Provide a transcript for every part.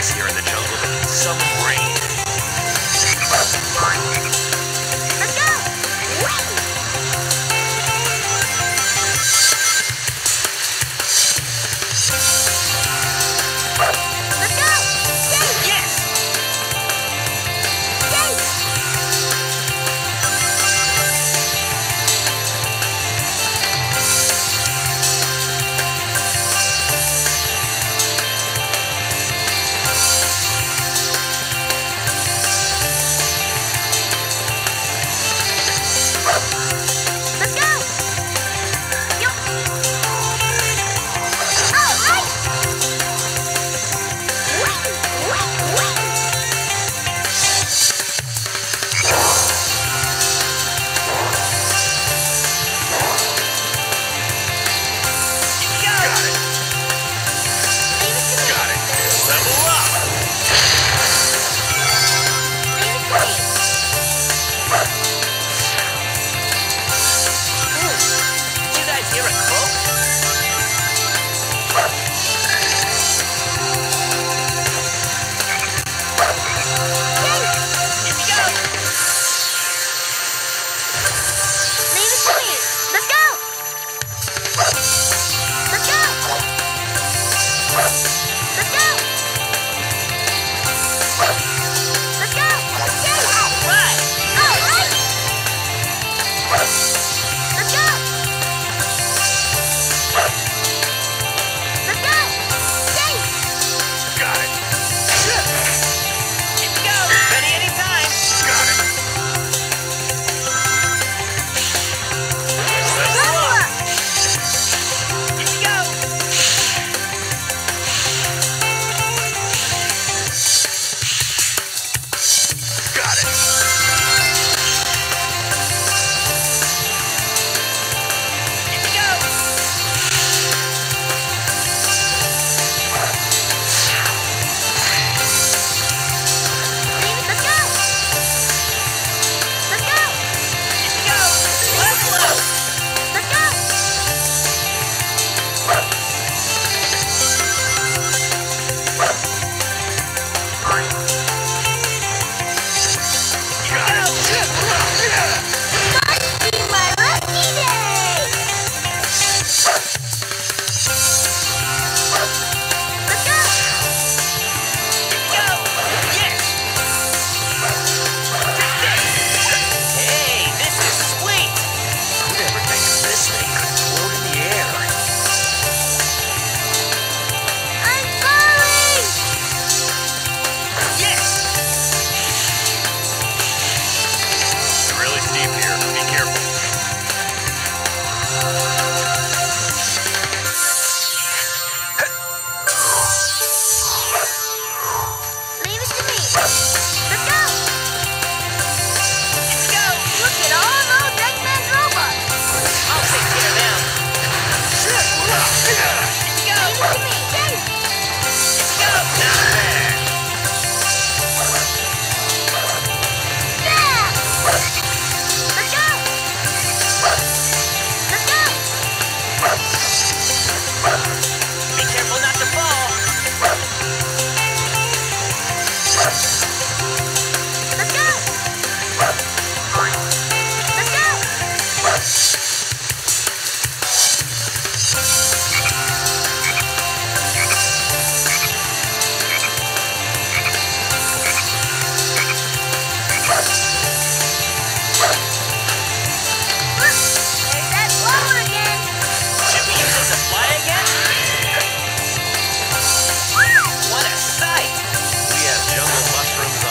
insects here in the jungle that can summon rain. Let's go! Let's go! Chase! Yes! Chase! Let's go! Yup! All right! Got it! Leave it to me. Got it! Level up! Leave it to me. Did you guys hear a croak? Here we go! Leave it to me. Let's go! Let's go! Let's go! Let's go! Chase! Right! All right! Let's go! Let's go! Chase! Got it! Here we go! Ready anytime! Got it! Level Level up! up! Here we go! Got it! Here we go! Leave it. Let's go! Let's go! Here we go! Level up! Let's go! Got it! Must be my lucky day! Let's go! Here we go! Yes! Take this! Hey, this is sweet! Who'd ever think this thing could float in the air? I'm falling! Yes! It's really steep here. Be careful. Leave it to me. Let's go! Here we go! Look at all those Eggman robots! I'll take care of them. Here we go! Leave it to me. Chase! Go! Not bad! Yeah! Let's go! Let's go! Be careful not to fall! Let's go! Let's go! Look! There's that blower again! Should we use it to fly again? What a sight! We have jungle mushrooms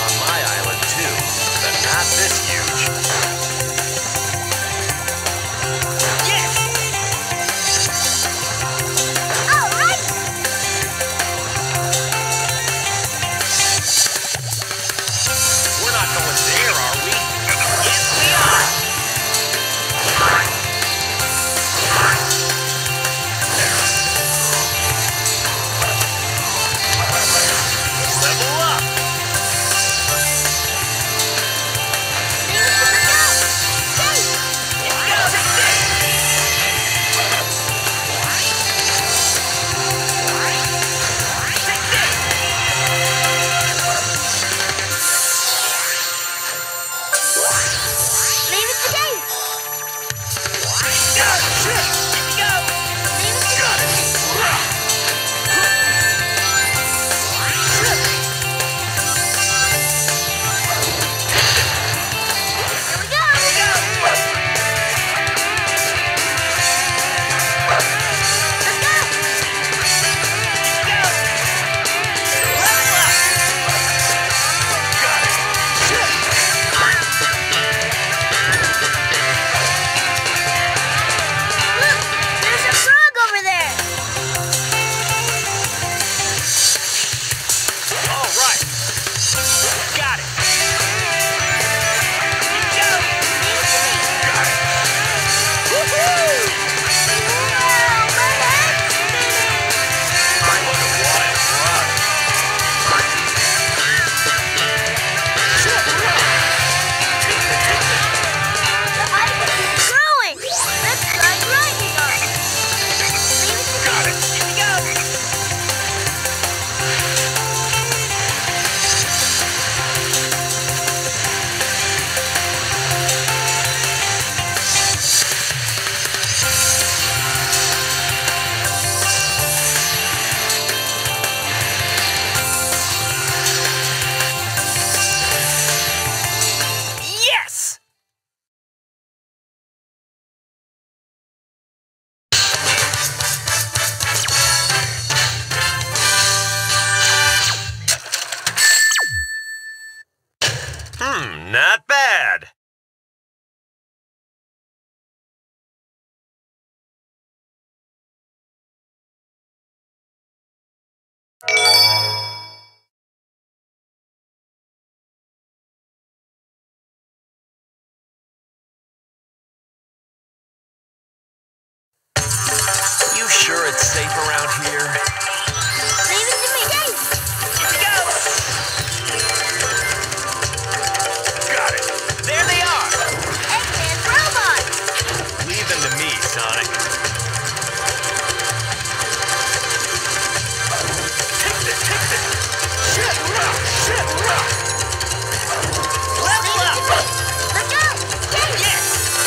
Not bad. You sure it's safe around here? Leave it to me. Dave. Here we go! Got it! There they are! Eggman's robots. Leave them to me, Sonic. Take this! Shit rock! Level up! Let's go. Dave. Yes!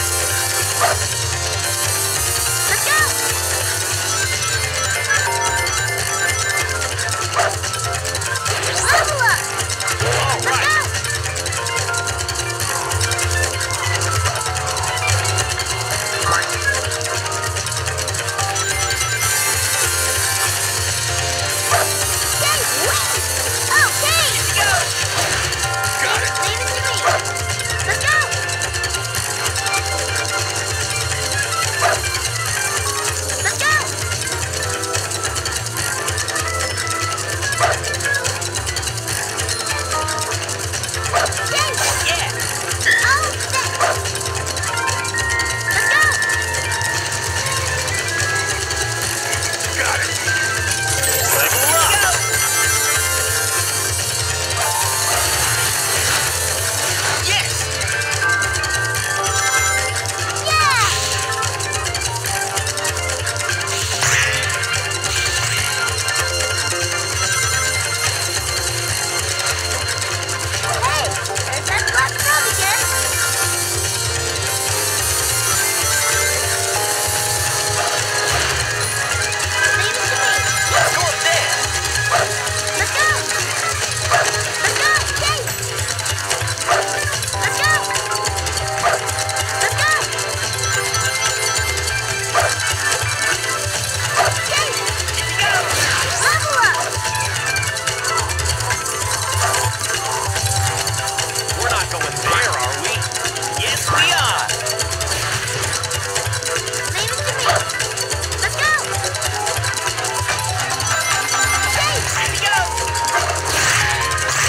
Let's go. Level up. All Let's right! go. Dave, wait. Okay. Go! Got it! Leave it to me. Let's go. Let's go. Dave. Yeah! All set. Let's go. Got it! Level up! Yes! Yeah. Hey, there's that black frog again. Leave it to me. Let's go up there! Let's go. Let's go. Dave. Let's go. Let's go. Dave. Level up. We're not going there, are we? Yes, we are! Leave it to me. Let's go. Dave. Here we go!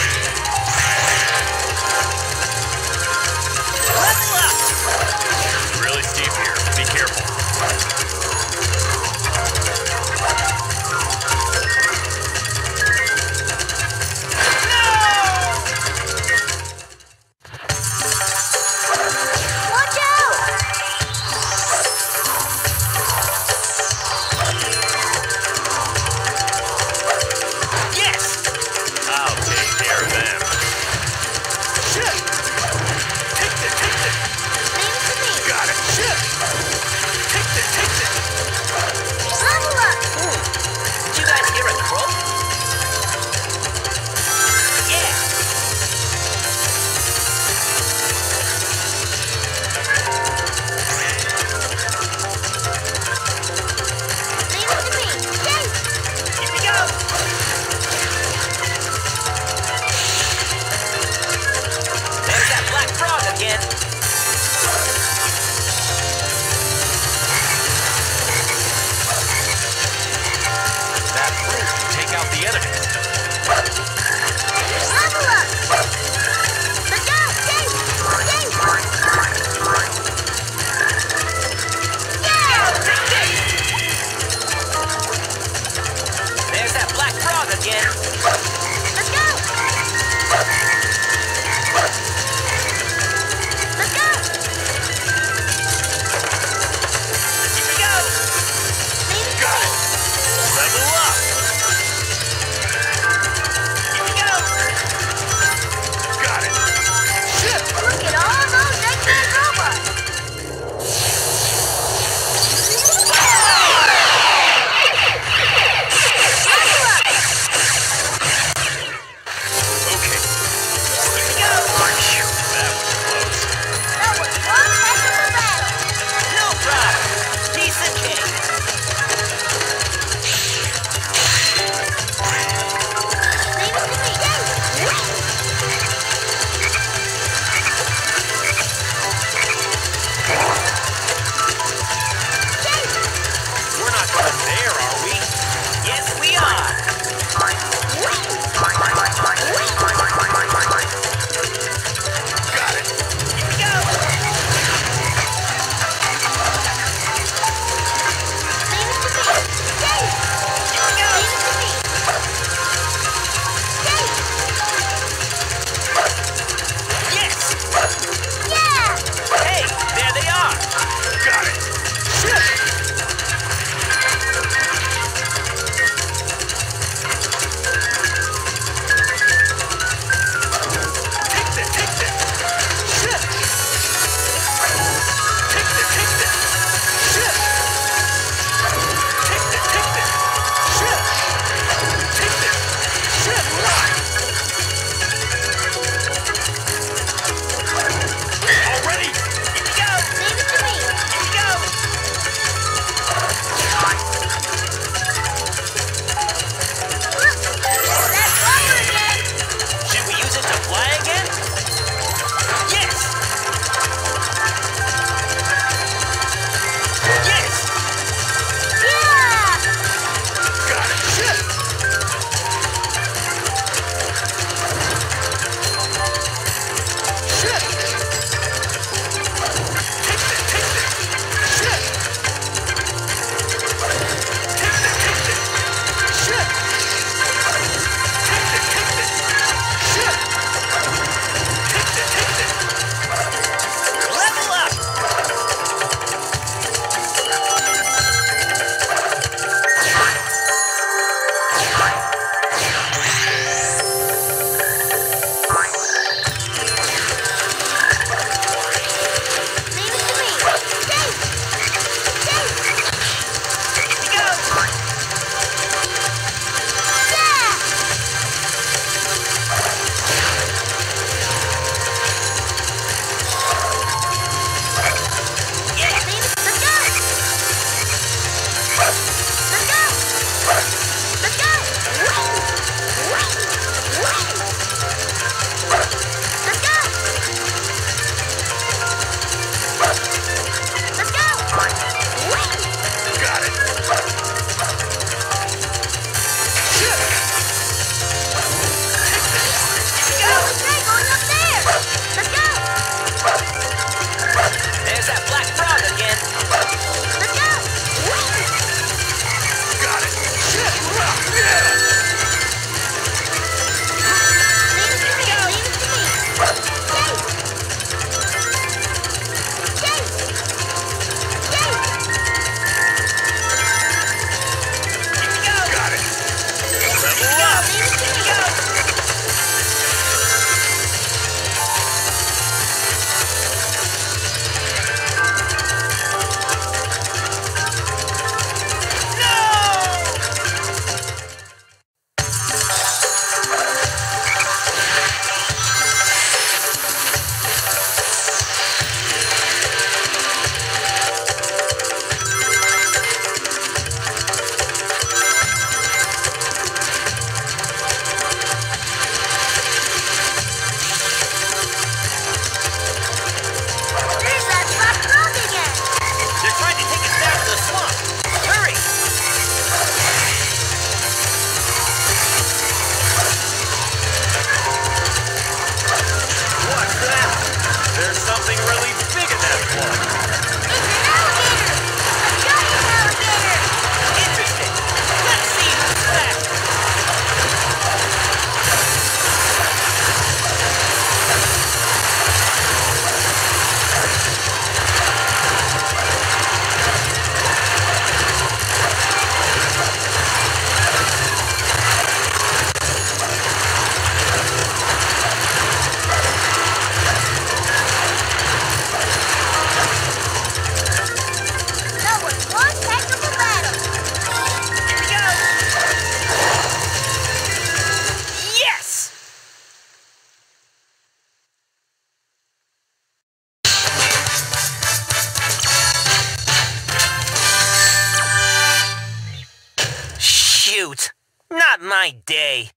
my day.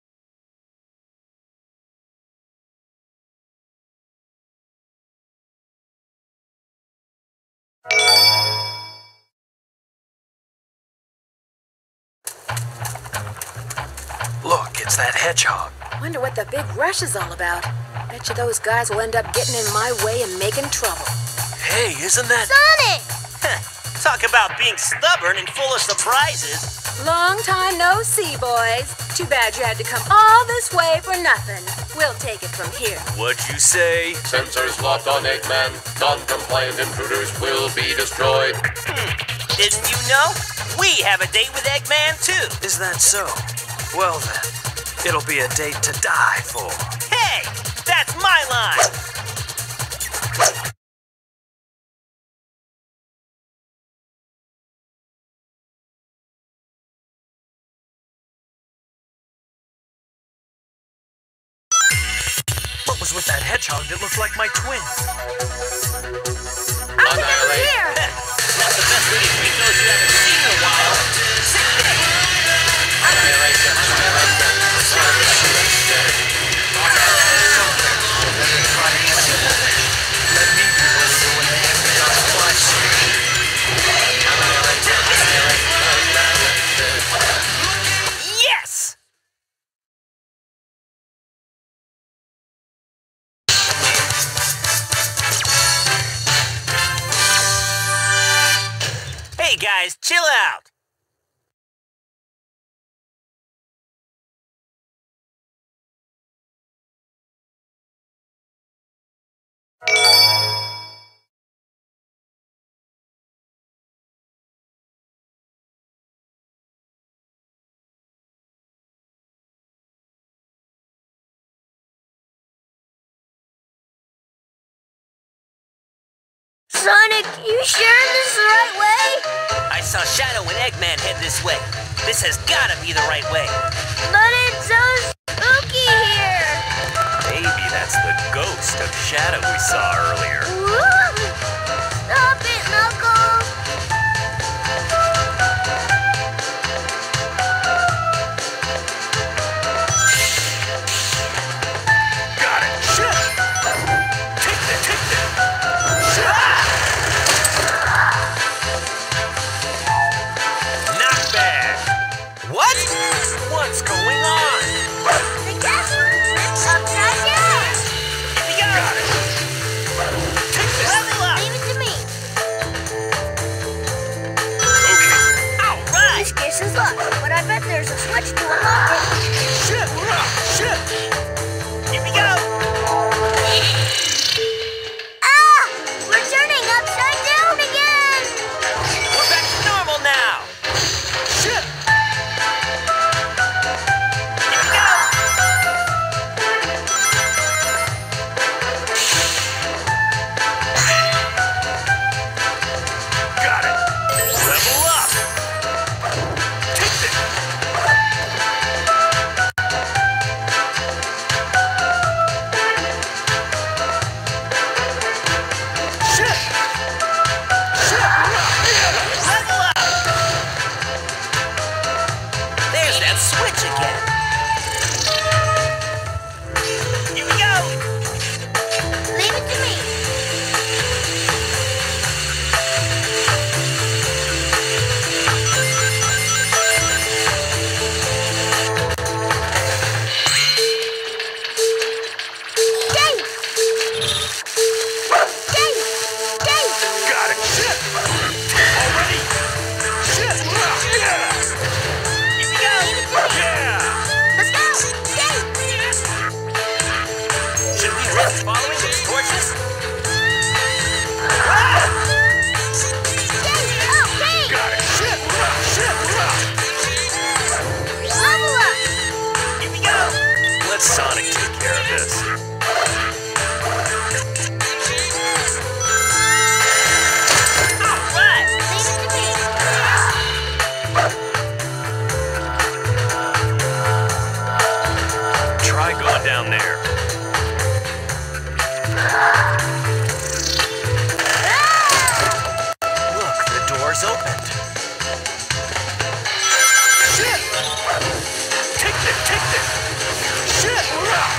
Look, it's that hedgehog. Wonder what the big rush is all about. Bet you those guys will end up getting in my way and making trouble. Hey, isn't that... Sonic! Talk about being stubborn and full of surprises. Long time no see, boys. Too bad you had to come all this way for nothing. We'll take it from here. What'd you say? Sensors locked on Eggman. Non-compliant intruders will be destroyed. Didn't you know? We have a date with Eggman, too. Is that so? Well then, it'll be a date to die for. Hey, that's my line. What was with that hedgehog that looked like my twin? I'll get over here! Not the best way to treat those you haven't seen in a while. Sit down. Let me be the leader when they have me on my street. Yes! Hey guys, chill out. Sonic, you sure this is the right way? I saw Shadow and Eggman head this way. This has gotta be the right way. But it's so spooky here. Maybe that's the ghost of Shadow we saw earlier. Woo! Stop it, Knuckles. Got it! Shit! Take that! Take that! Not bad. What? What's going on? The castle's upside down. Here we go. Got it! Take this. Level up. Leave it to me. Okay. All right. This case is locked, but I bet there's a switch to unlock it. Shit! Shit! Here we go. Ah! We're turning upside down again. We're back to normal now. Shit! Here we go. Got it! Level up! Take this! Shit! Level up. There's that switch again. Here we go. Leave it to me. Dang! Dang! Dang! Got it! Shit! Already! Shit! Yeah! Here we go. Yeah! Let's go! Dang! Should we risk following those torches? Dang! Oh, dang! Got it! Shit! Shit! Level up! Here we go. Let Sonic take care of this. All right. Leave it to me. Try going down there. Look, the door's opened. Shit!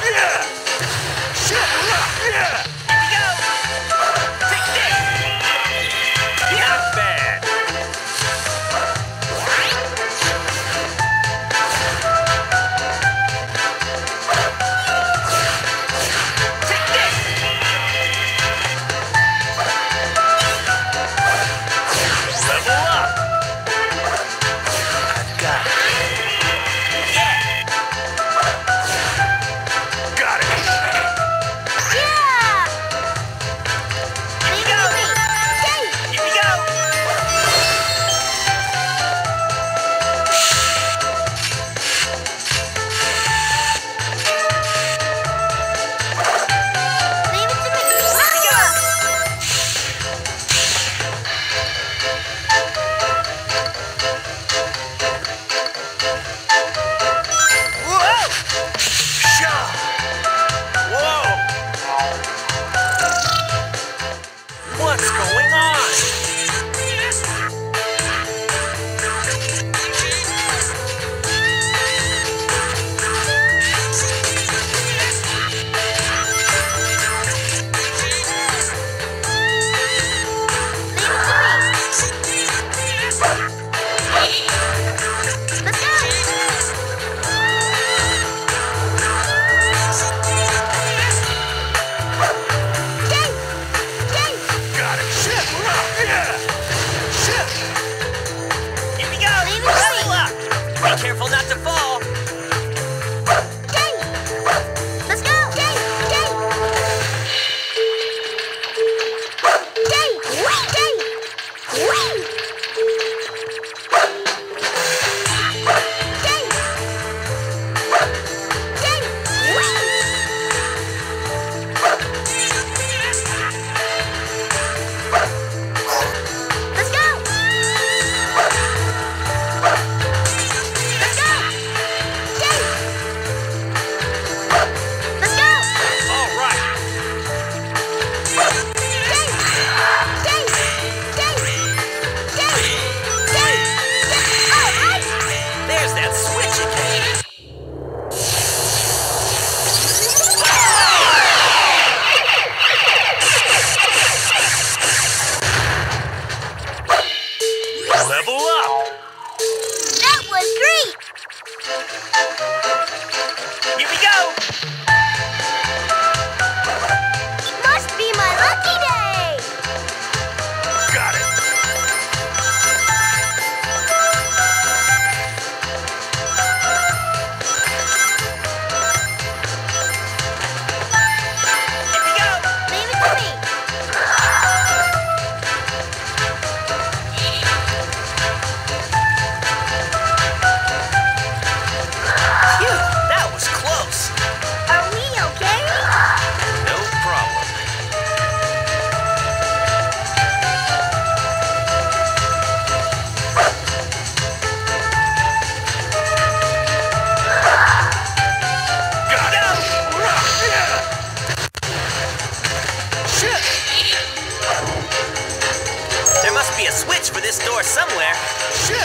for this door somewhere. Shit!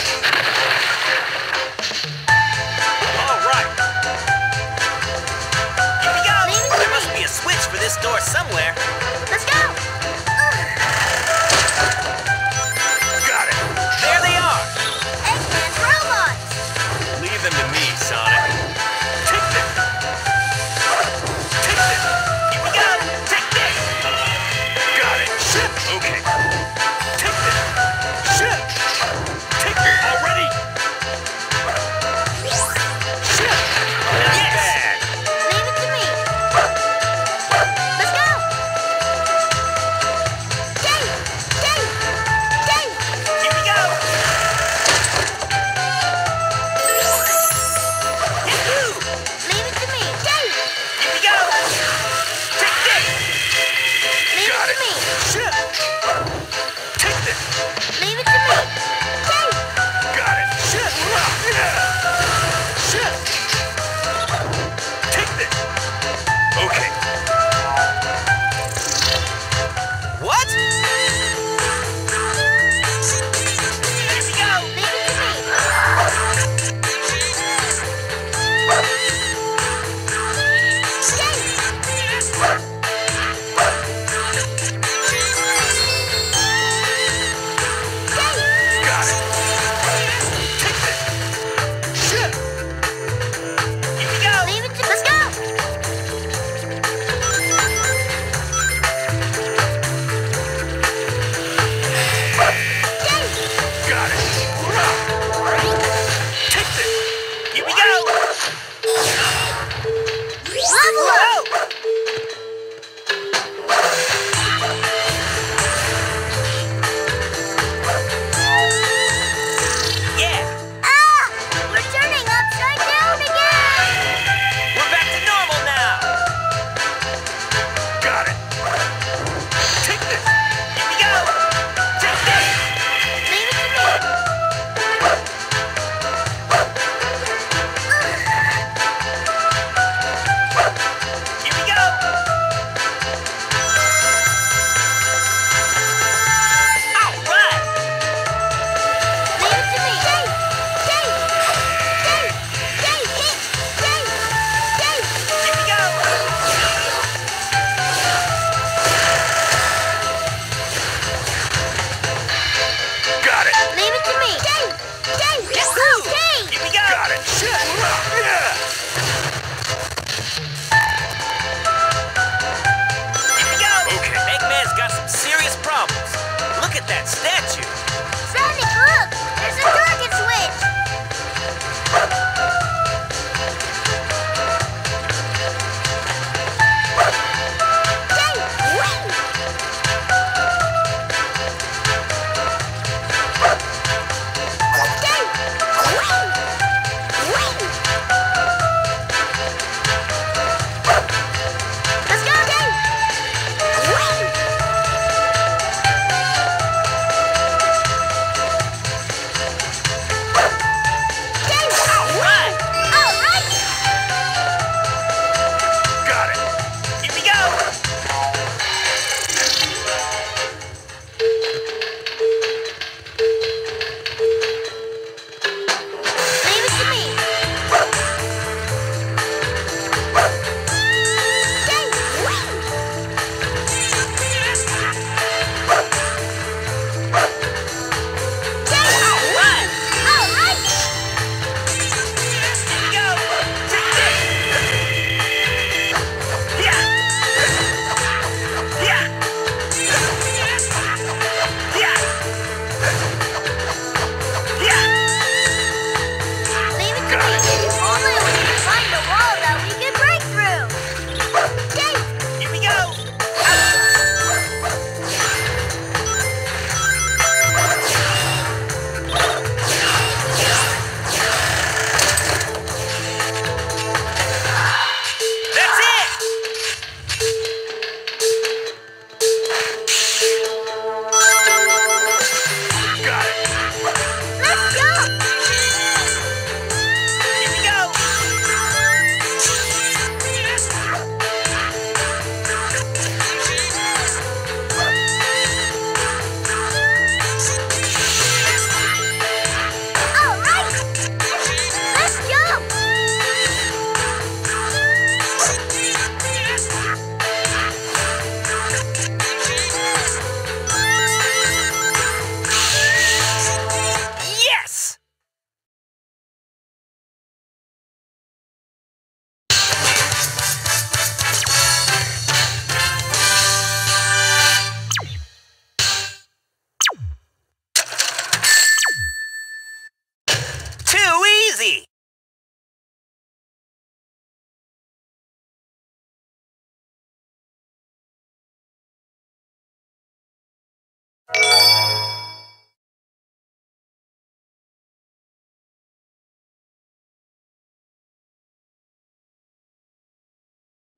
All right. Here we go. There must be a switch for this door somewhere. Let's go. Got it. There they are. Eggman's robots. Leave them to me, Sonic. Take them. Take them. Here we go. Take this. Got it. Shit. Okay. Take them. Shit. Take them already. Shit. Not bad. Leave it to me. Let's go.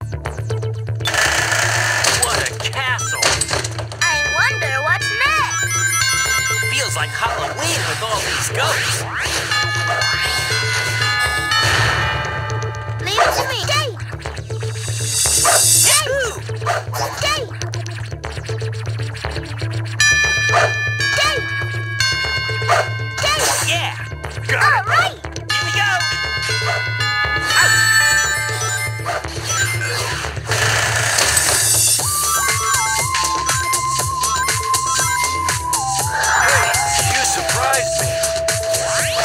What a castle! I wonder what's next. Feels like Halloween with all these ghosts. Leave it to me. Stay. Yahoo! Stay. Stay. Stay. Yeah! Got All right. Here we go! Hey, you surprised me.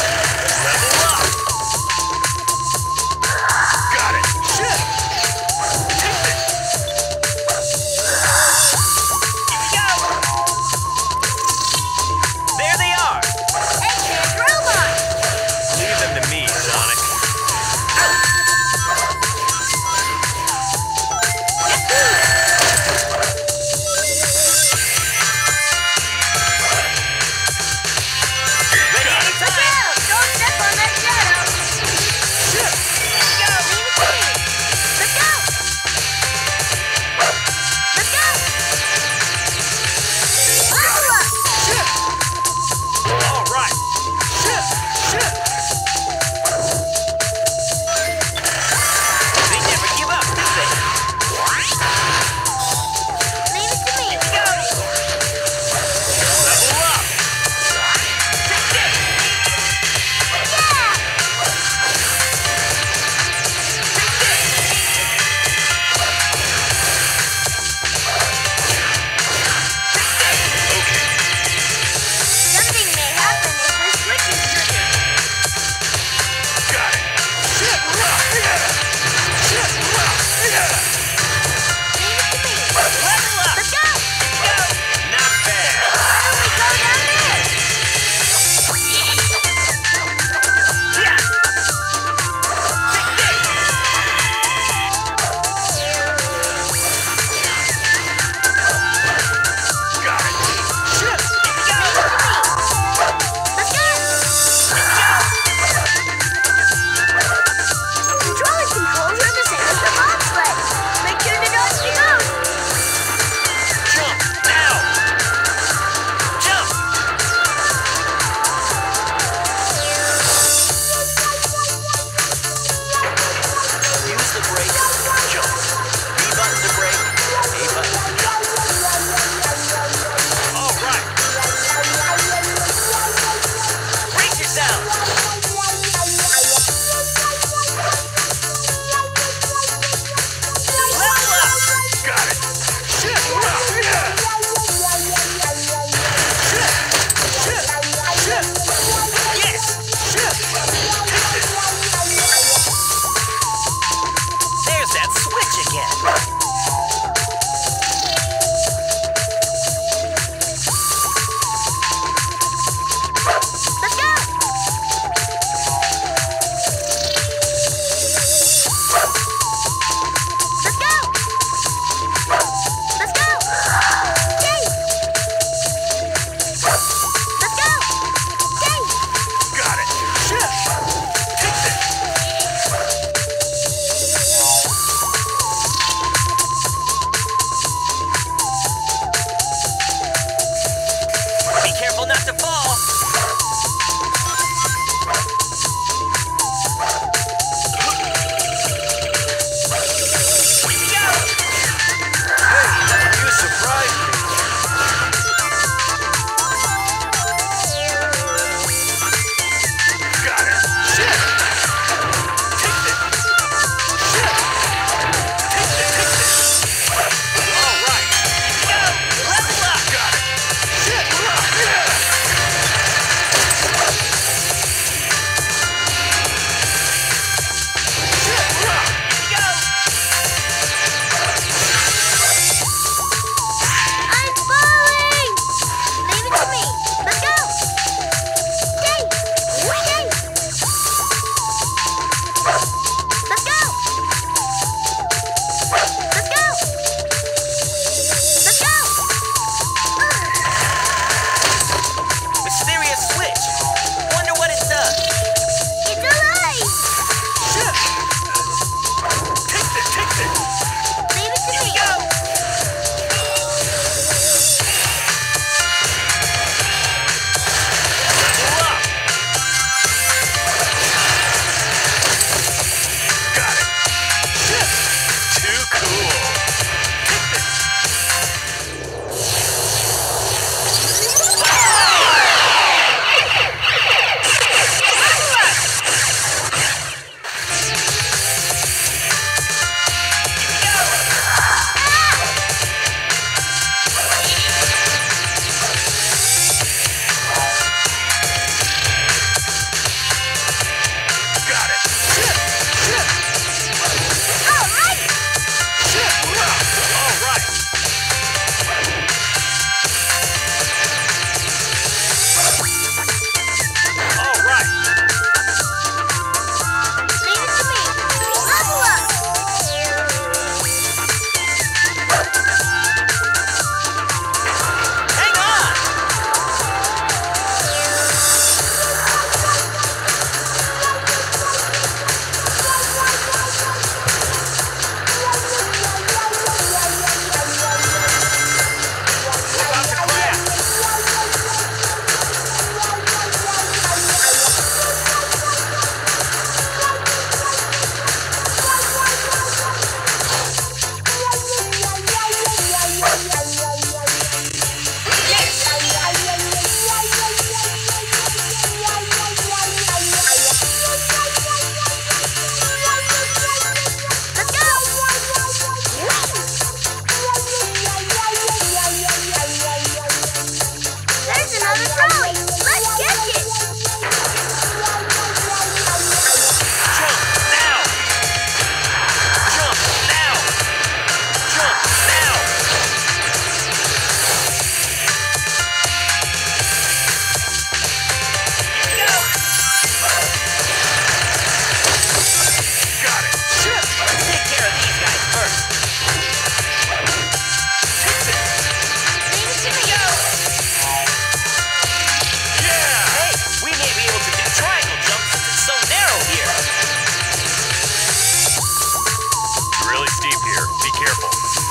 careful.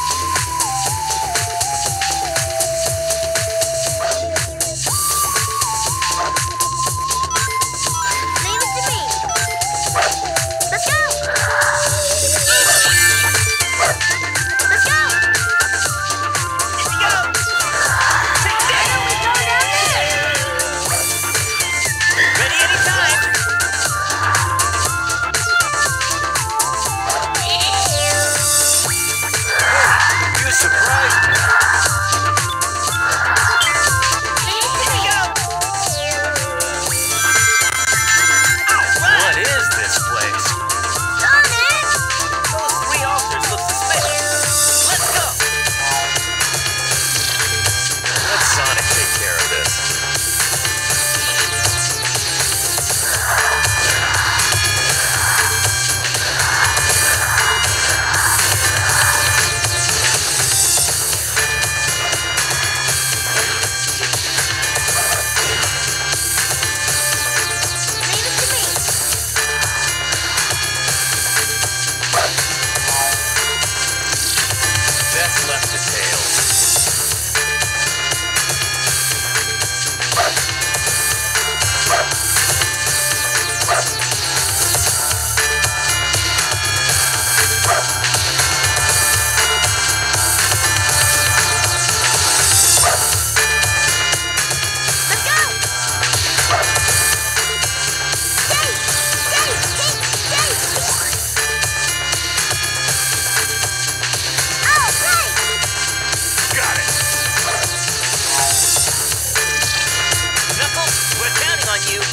Leave it to me. Let's go. Let's go. Here we go! Take that! We're going down there. Ready anytime! You surprised me. Leave it to me. What is this place? Sonic. Those three altars look suspicious. Let's go! Let Sonic take care of this. Leave it to me. Best left to Tails. Let's go. Stay. All right. Got it. Knuckles, we're counting on you.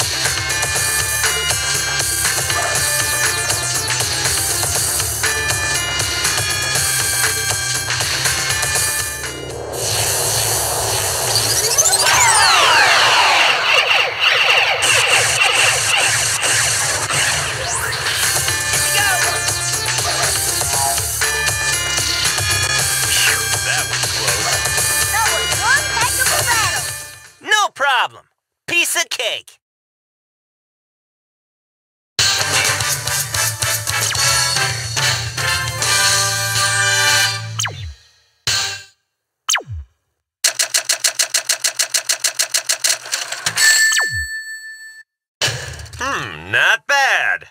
That was close. That was one heck of a battle. No problem. Piece of cake. Not bad.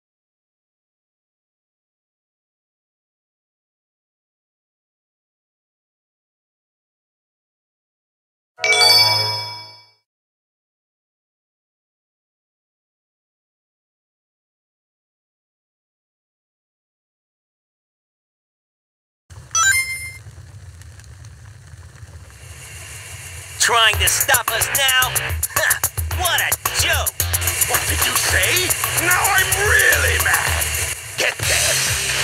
Trying to stop us now? Ha, what a joke! What did you say? Now I'm really mad. Get this.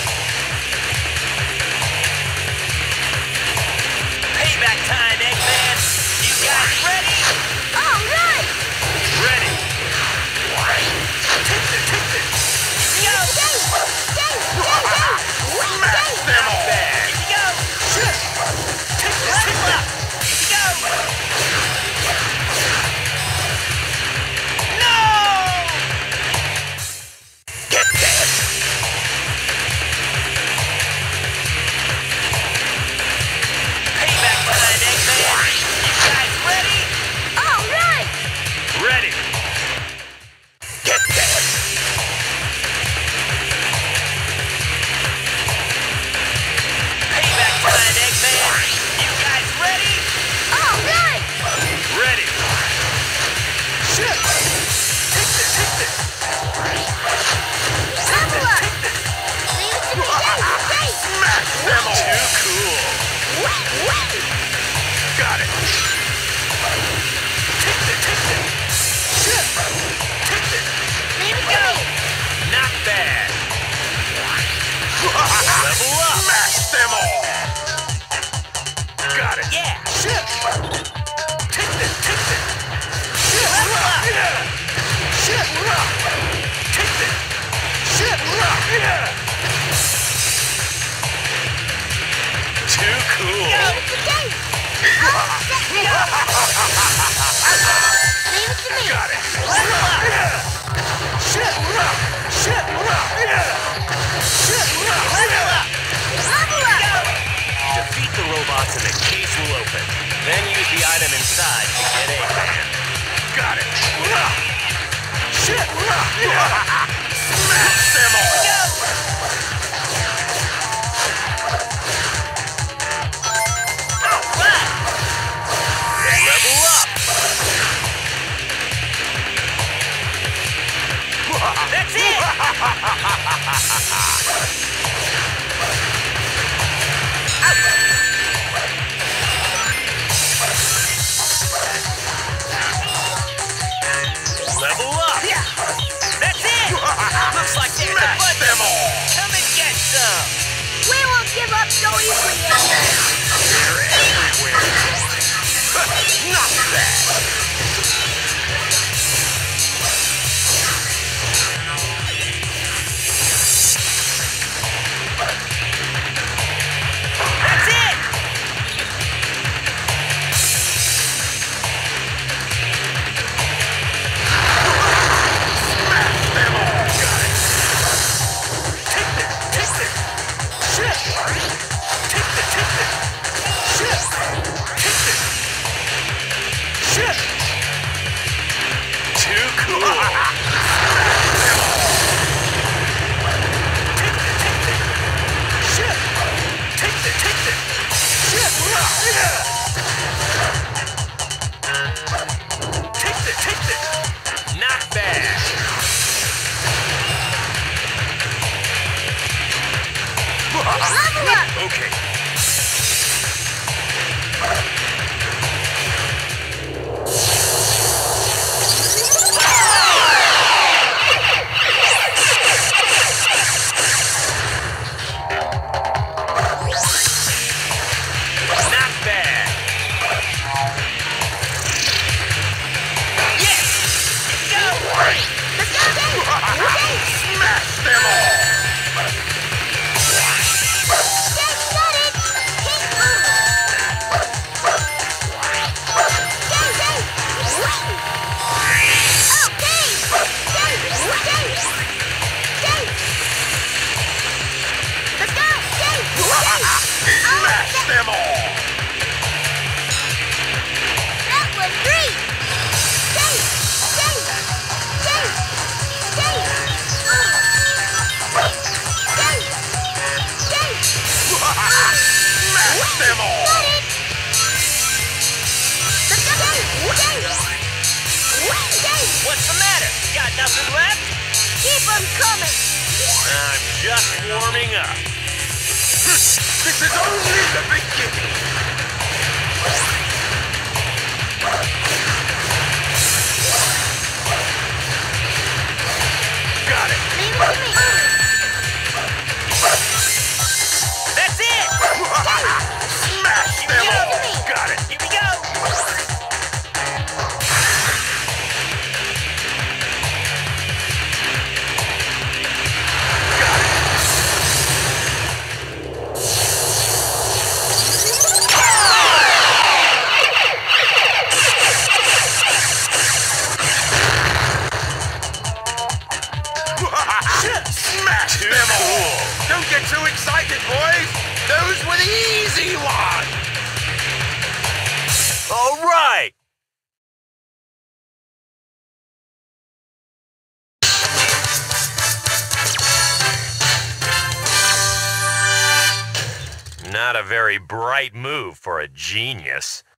Payback time, Eggman! You guys ready? All right. Ready. Take this. Go! Smash them all. Here we go! Level up! Here we go! No! Get this. Payback time, Eggman! You guys ready? All right. Ready. Get this. Payback time, Eggman! You guys ready? All right. Ready. Shit. Take this. Level up. Leave it to me. Smash them all. Too cool. Got it. Take this. Shit. Take this. Leave it to me. Not bad. Level up! Smash them all. Got it. Yeah! Shit. Take this. Shit. Level up! Yeah. Shit. Take this. Shit. Yeah. Too cool. Leave it to me. Leave it to me. Got it. Level up! Yeah. Shit. Yeah. Shit. Yeah. Level up! Level up. Then use the item inside to get a hand. Got it. Shit. Smash them all. Level up! That's it! Level up! That's it! Looks like there's a bunch them all! Come and get some! We won't give up so easily. They're everywhere. Not bad. That's it! Smash them all. Got it. Take that. Shit. Take that. Shit. Take that. Shit. Too cool! Smash them all. Take that. Shit. Take that. Shit. Yeah. Take that. Not bad! Level up. Okay. Not bad! Yes! Go! Let's go, Dave. Smash them all. Dave, got it. Keep moving. Dave. Oh, Dave. Let's go, Dave. Smash them all. That was great. Dave. Smash them all. Got it. Let's go, Dave. What's the matter? Got nothing left? Keep them coming. I'm just warming up. This is only the beginning. Got it. Leave it to me. That's it! Smash them all. Got it. Here we go! Smash them all. Don't get too excited, boys. Those were the easy ones. All right! Not a very bright move for a genius.